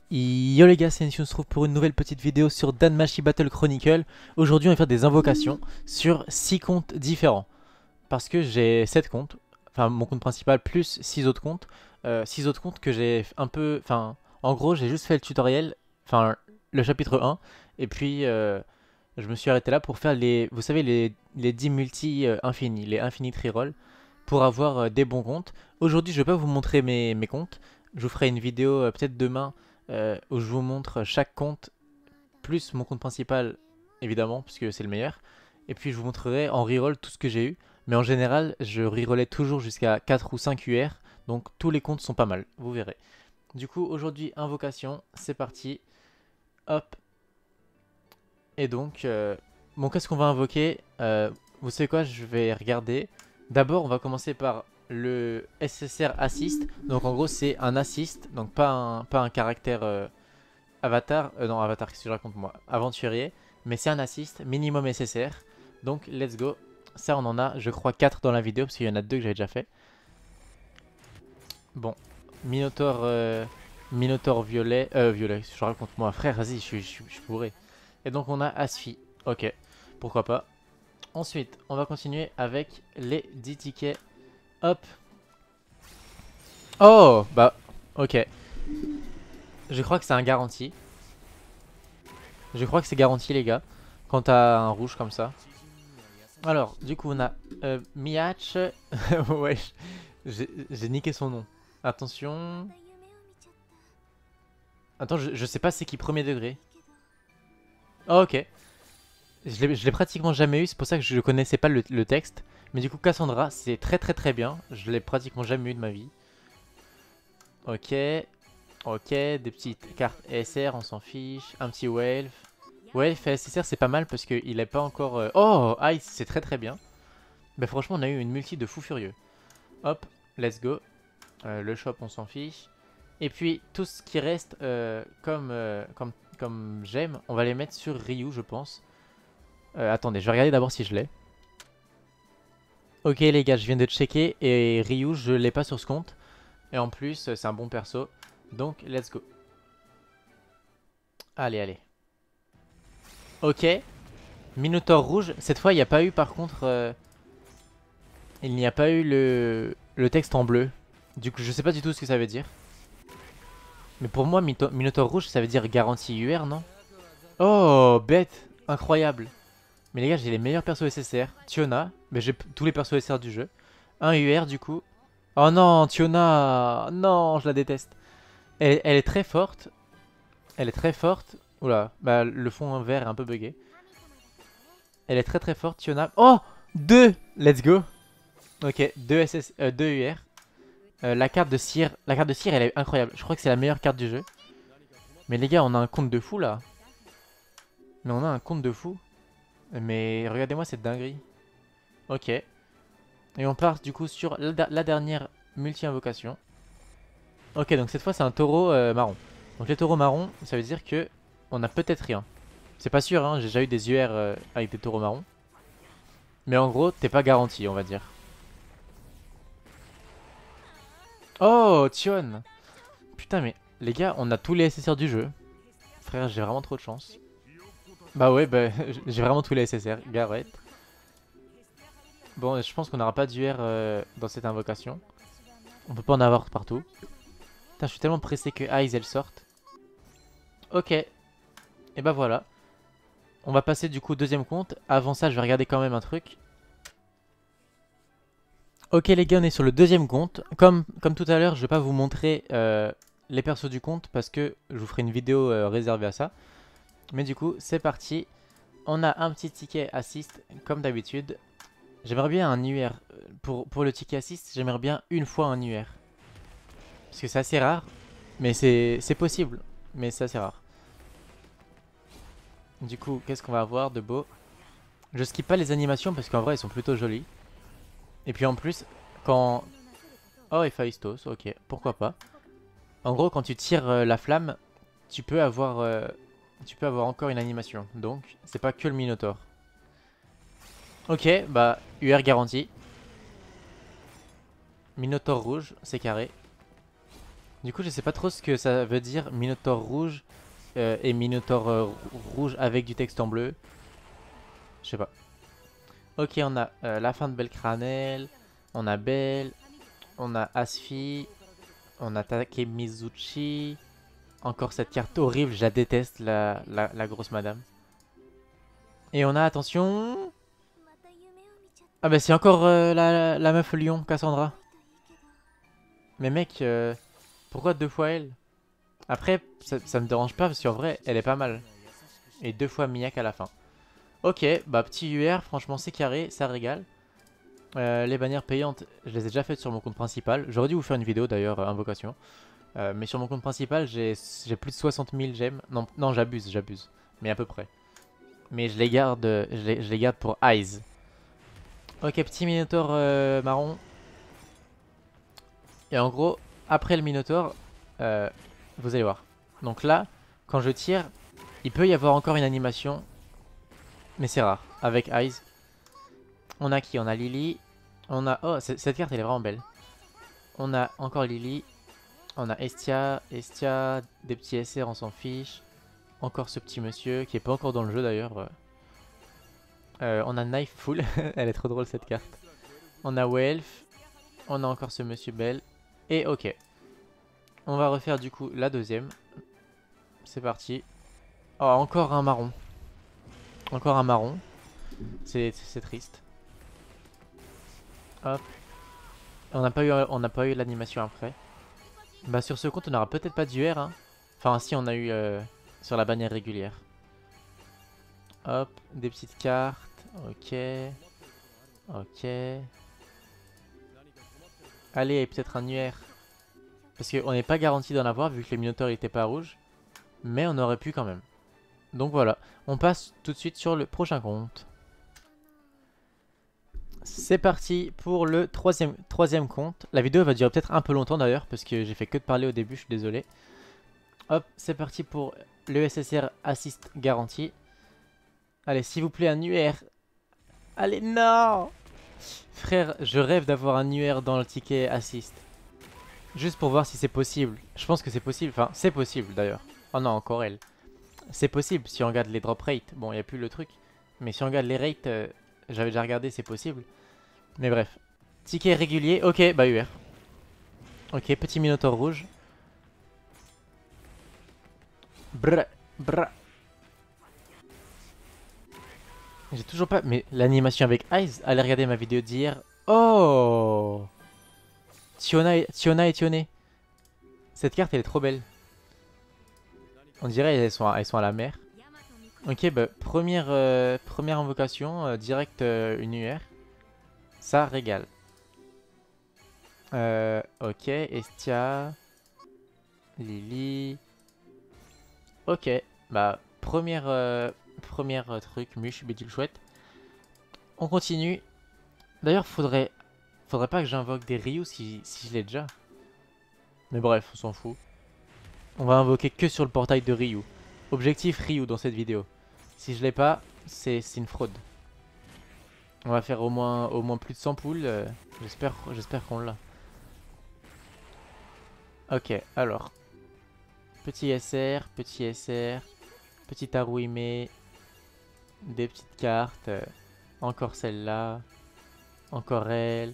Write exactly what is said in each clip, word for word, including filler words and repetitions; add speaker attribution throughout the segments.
Speaker 1: Yo les gars, c'est Nation, on se retrouve pour une nouvelle petite vidéo sur Danmachi Battle Chronicle. Aujourd'hui on va faire des invocations sur six comptes différents. Parce que j'ai sept comptes, enfin mon compte principal plus six autres comptes. Euh, six autres comptes que j'ai un peu... Enfin, en gros j'ai juste fait le tutoriel, enfin le chapitre un. Et puis euh, je me suis arrêté là pour faire les... Vous savez les, les dix multi euh, infinis, les infinite reroll. Pour avoir euh, des bons comptes. Aujourd'hui je vais pas vous montrer mes, mes comptes. Je vous ferai une vidéo euh, peut-être demain euh, où je vous montre chaque compte, plus mon compte principal, évidemment, puisque c'est le meilleur. Et puis je vous montrerai en reroll tout ce que j'ai eu. Mais en général, je rerollais toujours jusqu'à quatre ou cinq U R. Donc tous les comptes sont pas mal, vous verrez. Du coup, aujourd'hui, invocation, c'est parti. Hop. Et donc, euh, bon, qu'est-ce qu'on va invoquer euh, Vous savez quoi, je vais regarder. D'abord, on va commencer par le S S R Assist. Donc en gros, c'est un assist, donc pas un, pas un caractère... euh, Avatar, euh, non Avatar, qu'est-ce que je raconte moi Aventurier, mais c'est un assist, minimum S S R. Donc let's go. Ça on en a, je crois, quatre dans la vidéo, parce qu'il y en a deux que j'avais déjà fait. Bon, Minotaur, euh, Minotaur violet, euh, violet, je raconte moi, frère, vas-y, je suis je, je bourré. Et donc on a Asphi, ok, pourquoi pas. Ensuite, on va continuer avec les dix tickets. Hop. Oh, bah, ok. Je crois que c'est un garanti. Je crois que c'est garanti, les gars, quand t'as un rouge comme ça. Alors, du coup, on a euh, Miach. Ouais, j'ai niqué son nom. Attention. Attends, je, je sais pas c'est qui premier degré. Oh, ok. Je l'ai pratiquement jamais eu, c'est pour ça que je connaissais pas le, le texte. Mais du coup, Cassandra, c'est très très très bien. Je l'ai pratiquement jamais eu de ma vie. Ok. Ok, des petites cartes S R, on s'en fiche. Un petit Wave. Wave S S R, c'est pas mal parce qu'il est pas encore... euh, Oh, Ice, c'est très très bien. Bah franchement, on a eu une multi de fou furieux. Hop, let's go. Euh, le shop, on s'en fiche. Et puis, tout ce qui reste euh, comme, euh, comme, comme j'aime, on va les mettre sur Ryu, je pense. Euh, attendez, je vais regarder d'abord si je l'ai. Ok, les gars, je viens de checker. Et Ryu, je l'ai pas sur ce compte. Et en plus, c'est un bon perso. Donc, let's go. Allez, allez. Ok. Minotaur rouge. Cette fois, il n'y a pas eu, par contre... Euh, il n'y a pas eu le, le texte en bleu. Du coup, je sais pas du tout ce que ça veut dire. Mais pour moi, Minotaur rouge, ça veut dire garantie U R, non? Oh, bête. Incroyable. Mais les gars, j'ai les meilleurs persos S S R. Tiona, mais j'ai tous les persos S S R du jeu. Un U R, du coup. Oh non, Tiona. Non, je la déteste. Elle, elle est très forte. Elle est très forte. Oula, bah le fond vert est un peu buggé. Elle est très très forte, Tiona. Oh, deux. Let's go. Ok, deux S S, euh, deux U R. Euh, la carte de cire, la carte de cire, elle est incroyable. Je crois que c'est la meilleure carte du jeu. Mais les gars, on a un compte de fou là. Mais on a un compte de fou. Mais regardez-moi cette dinguerie. Ok. Et on part du coup sur la, la dernière multi-invocation. Ok, donc cette fois c'est un taureau euh, marron. Donc les taureaux marrons, ça veut dire que on a peut-être rien. C'est pas sûr, hein, j'ai déjà eu des U R euh, avec des taureaux marrons. Mais en gros, t'es pas garanti, on va dire. Oh, Tion. Putain, mais les gars, on a tous les S S R du jeu. Frère, j'ai vraiment trop de chance. Bah ouais, bah j'ai vraiment tous les S S R. Garrett. Bon, je pense qu'on n'aura pas d'U R euh, dans cette invocation. On peut pas en avoir partout. Putain, je suis tellement pressé que Eyes elle sorte. Ok. Et bah voilà. On va passer du coup au deuxième compte. Avant ça, je vais regarder quand même un truc. Ok les gars, on est sur le deuxième compte. Comme, comme tout à l'heure, je vais pas vous montrer euh, les persos du compte parce que je vous ferai une vidéo euh, réservée à ça. Mais du coup, c'est parti. On a un petit ticket assist comme d'habitude. J'aimerais bien un U R. Pour, pour le ticket assist, j'aimerais bien une fois un U R. Parce que c'est assez rare. Mais c'est possible. Mais c'est assez rare. Du coup, qu'est-ce qu'on va avoir de beau? Je skip pas les animations parce qu'en vrai, elles sont plutôt jolies. Et puis en plus, quand... Oh, Héphaïstos, ok, pourquoi pas. En gros, quand tu tires euh, la flamme, tu peux avoir... Euh, tu peux avoir encore une animation. Donc, c'est pas que le Minotaur. Ok, bah, U R garanti. Minotaur rouge, c'est carré. Du coup, je sais pas trop ce que ça veut dire Minotaur rouge euh, et Minotaur euh, rouge avec du texte en bleu. Je sais pas. Ok, on a euh, la fin de Belcranel, on a Belle, on a Asfi, on a Takemizuchi. Encore cette carte horrible, je la déteste, la, la, la grosse madame. Et on a, attention... Ah bah c'est encore euh, la, la meuf lion, Cassandra. Mais mec, euh, pourquoi deux fois elle? Après, ça, ça me dérange pas parce qu'en vrai, elle est pas mal. Et deux fois Miyak à la fin. Ok, bah petit U R, franchement c'est carré, ça régale. Euh, les bannières payantes, je les ai déjà faites sur mon compte principal. J'aurais dû vous faire une vidéo d'ailleurs, euh, invocation. Euh, mais sur mon compte principal, j'ai plus de soixante mille gemmes. Non, non j'abuse, j'abuse. Mais à peu près. Mais je les garde, je les, je les garde pour Eyes. Ok, petit Minotaur euh, marron. Et en gros, après le Minotaur, euh, vous allez voir. Donc là, quand je tire, il peut y avoir encore une animation. Mais c'est rare, avec Eyes. On a qui? On a Lily. On a... Oh, cette carte, elle est vraiment belle. On a encore Lily. On a Estia. Estia, des petits S R, on s'en fiche. Encore ce petit monsieur, qui est pas encore dans le jeu d'ailleurs. Euh, on a Knifeful. Elle est trop drôle cette carte. On a Welf. On a encore ce monsieur Bell. Et ok. On va refaire du coup la deuxième. C'est parti. Oh, encore un marron. Encore un marron. C'est triste. Hop. On n'a pas eu, on n'a pas eu l'animation après. Bah sur ce compte on n'aura peut-être pas d'U R. Hein. Enfin si on a eu euh, sur la bannière régulière. Hop, des petites cartes. Ok. Ok. Allez, peut-être un U R. Parce qu'on n'est pas garanti d'en avoir vu que les Minotaurs n'étaient pas rouges. Mais on aurait pu quand même. Donc voilà, on passe tout de suite sur le prochain compte. C'est parti pour le troisième, troisième compte. La vidéo va durer peut-être un peu longtemps d'ailleurs parce que j'ai fait que de parler au début, je suis désolé. Hop, c'est parti pour le S S R Assist Garantie. Allez, s'il vous plaît, un U R. Allez, non! Frère, je rêve d'avoir un U R dans le ticket Assist. Juste pour voir si c'est possible. Je pense que c'est possible. Enfin, c'est possible d'ailleurs. Oh non, encore elle. C'est possible si on regarde les drop rates. Bon, il n'y a plus le truc. Mais si on regarde les rates, euh, j'avais déjà regardé, c'est possible. Mais bref. Ticket régulier. Ok, bah U R. Ok, petit Minotaur rouge. Brr, brr. J'ai toujours pas... Mais l'animation avec Eyes, allez regarder ma vidéo d'hier. Oh, Tiona et, Tiona et Tioné. Cette carte, elle est trop belle. On dirait elles sont à, elles sont à la mer. Ok, bah première, euh, première invocation, euh, direct euh, une U R. Ça régale. Euh, ok, Estia. Lily. Ok, bah première, euh, première euh, truc, Muche, Bidule chouette. On continue. D'ailleurs, faudrait, faudrait pas que j'invoque des Ryu si, si je l'ai déjà. Mais bref, on s'en fout. On va invoquer que sur le portail de Ryu. Objectif Ryu dans cette vidéo. Si je l'ai pas, c'est une fraude. On va faire au moins, au moins plus de cent poules. Euh, J'espère j'espère qu'on l'a. Ok, alors. Petit S R, petit S R, petit Haruhime, des petites cartes. Euh, encore celle-là. Encore elle.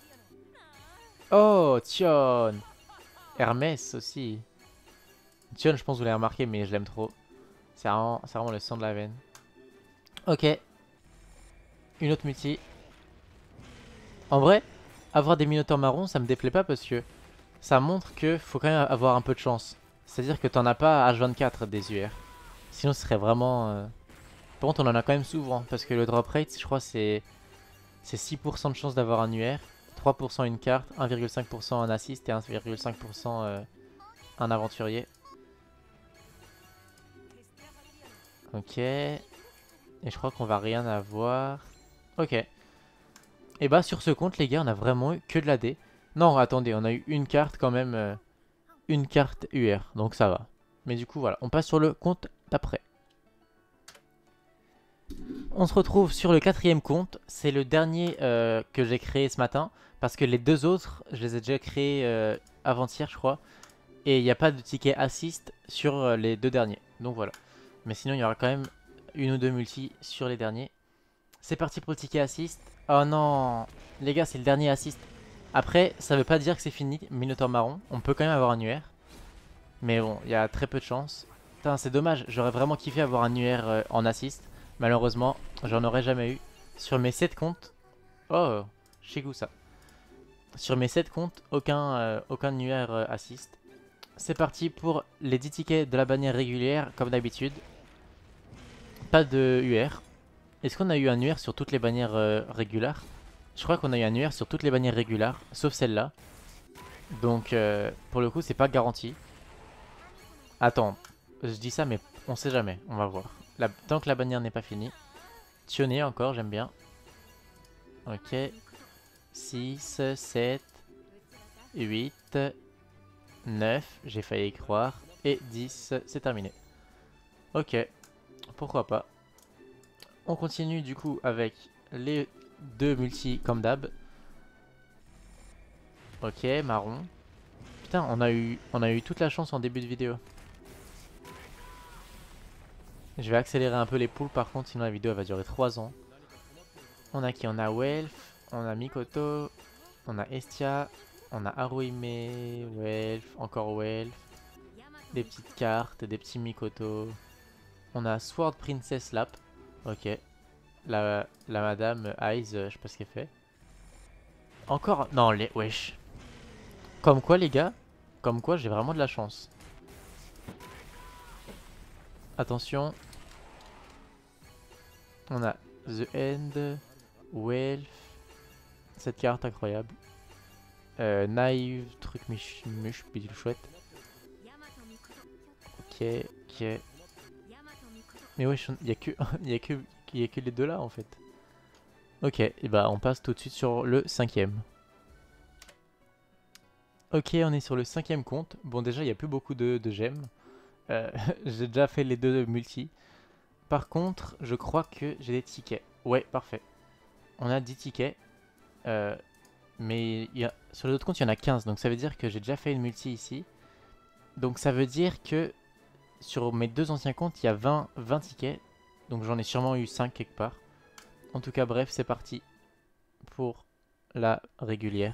Speaker 1: Oh, Tion! Hermès aussi. Tion, je pense que vous l'avez remarqué, mais je l'aime trop. C'est vraiment, vraiment le sang de la veine. Ok. Une autre multi. En vrai, avoir des Minotaurs marrons, ça me déplaît pas parce que ça montre que faut quand même avoir un peu de chance. C'est-à-dire que t'en as pas à H vingt-quatre des U R. Sinon, ce serait vraiment... Euh... Par contre, on en a quand même souvent. Parce que le drop rate, je crois, c'est six pour cent de chance d'avoir un U R. trois pour cent une carte, un virgule cinq pour cent un assist et un virgule cinq pour cent euh, un aventurier. Ok. Et je crois qu'on va rien avoir. Ok. Et bah sur ce compte les gars on a vraiment eu que de l'A D. Non attendez on a eu une carte quand même. Euh, une carte U R donc ça va. Mais du coup voilà on passe sur le compte d'après. On se retrouve sur le quatrième compte. C'est le dernier euh, que j'ai créé ce matin. Parce que les deux autres je les ai déjà créés euh, avant-hier je crois. Et il n'y a pas de ticket assist sur euh, les deux derniers. Donc voilà. Mais sinon, il y aura quand même une ou deux multi sur les derniers. C'est parti pour le ticket assist. Oh non, les gars, c'est le dernier assist. Après, ça veut pas dire que c'est fini, Minotaur marron. On peut quand même avoir un U R. Mais bon, il y a très peu de chance. Putain, c'est dommage. J'aurais vraiment kiffé avoir un U R euh, en assist. Malheureusement, j'en aurais jamais eu. Sur mes sept comptes... Oh, chez vous ça. Sur mes sept comptes, aucun, euh, aucun U R euh, assist. C'est parti pour les dix tickets de la bannière régulière, comme d'habitude. Pas de U R. Est-ce qu'on a eu un U R sur toutes les bannières euh, régulières? Je crois qu'on a eu un U R sur toutes les bannières régulières, sauf celle-là. Donc, euh, pour le coup, c'est pas garanti. Attends, je dis ça, mais on sait jamais. On va voir. La... Tant que la bannière n'est pas finie. Tionner encore, j'aime bien. Ok. six, sept, huit, neuf. J'ai failli y croire. Et dix, c'est terminé. Ok. Pourquoi pas. On continue du coup avec les deux multi comme d'hab. Ok, marron. Putain, on a eu, on a eu toute la chance en début de vidéo. Je vais accélérer un peu les poules par contre, sinon la vidéo elle va durer trois ans. On a qui? On a Welf, on a Mikoto, on a Estia, on a Haruhime, Welf, encore Welf. Des petites cartes, des petits Mikoto. On a Sword Princess Lap. Ok. La, la madame Eyes, euh, je sais pas ce qu'elle fait. Encore... Non, les... Wesh. Comme quoi, les gars. Comme quoi, j'ai vraiment de la chance. Attention. On a The End. Wealth. Cette carte incroyable. Euh, Naïve. Truc muche, muche bidule chouette. Ok, ok. Mais wesh, il y a que... Il y a que... Il y a que les deux là en fait. Ok, et bah on passe tout de suite sur le cinquième. Ok, on est sur le cinquième compte. Bon, déjà, il n'y a plus beaucoup de, de gemmes. Euh, j'ai déjà fait les deux multi. Par contre, je crois que j'ai des tickets. Ouais, parfait. On a dix tickets. Euh, mais y a, sur les autres comptes, il y en a quinze. Donc ça veut dire que j'ai déjà fait une multi ici. Donc ça veut dire que sur mes deux anciens comptes, il y a vingt, vingt tickets. Donc j'en ai sûrement eu cinq quelque part. En tout cas, bref, c'est parti pour la régulière.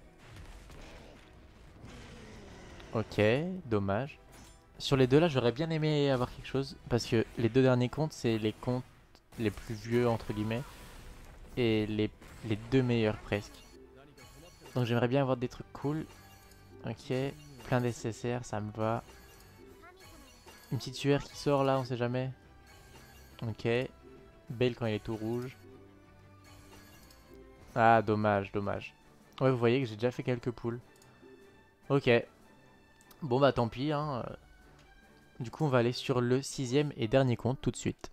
Speaker 1: Ok, dommage. Sur les deux là, j'aurais bien aimé avoir quelque chose. Parce que les deux derniers comptes, c'est les comptes les plus vieux, entre guillemets. Et les, les deux meilleurs presque. Donc j'aimerais bien avoir des trucs cool. Ok, plein d'S S R, ça me va. Une petite U R qui sort là, on sait jamais. Ok, Belle quand il est tout rouge. Ah, dommage, dommage. Ouais, vous voyez que j'ai déjà fait quelques poules. Ok. Bon bah tant pis, hein. Du coup, on va aller sur le sixième et dernier compte tout de suite.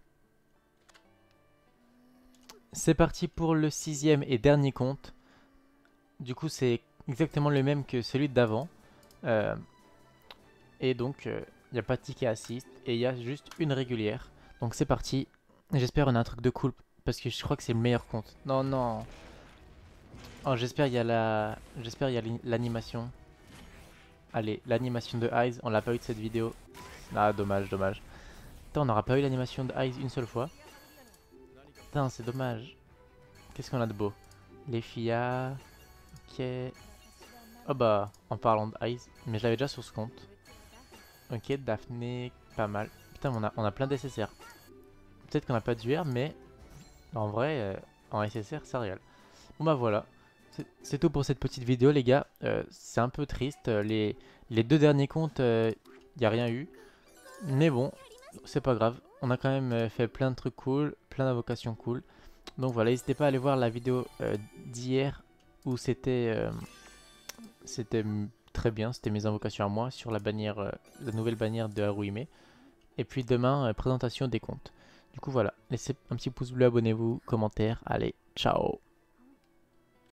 Speaker 1: C'est parti pour le sixième et dernier compte. Du coup, c'est exactement le même que celui d'avant. Euh, et donc, il euh, n'y a pas de ticket assist. Et il y a juste une régulière. Donc c'est parti. J'espère qu'on a un truc de cool. Parce que je crois que c'est le meilleur compte. Non, non. Oh, j'espère il y a la... J'espère il y a l'animation. Allez, l'animation de Eyes. On l'a pas eu de cette vidéo. Ah, dommage, dommage. Putain, on n'aura pas eu l'animation de Eyes une seule fois. Putain, c'est dommage. Qu'est-ce qu'on a de beau? Les filles. Ok. Oh bah, en parlant de Eyes. Mais je l'avais déjà sur ce compte. Ok, Daphné, pas mal. Putain, on a, on a plein d'S S R. Peut-être qu'on n'a pas d'U R, mais en vrai, euh, en S S R, ça régale. Bon bah voilà. C'est tout pour cette petite vidéo, les gars. Euh, c'est un peu triste. Les, les deux derniers comptes, il euh, n'y a rien eu. Mais bon, c'est pas grave. On a quand même fait plein de trucs cool, plein d'invocations cool. Donc voilà, n'hésitez pas à aller voir la vidéo euh, d'hier où c'était euh, c'était très bien. C'était mes invocations à moi sur la bannière, euh, la nouvelle bannière de Haruhime. Et puis demain, euh, présentation des comptes. Du coup voilà, laissez un petit pouce bleu, abonnez-vous, commentaire. Allez, ciao!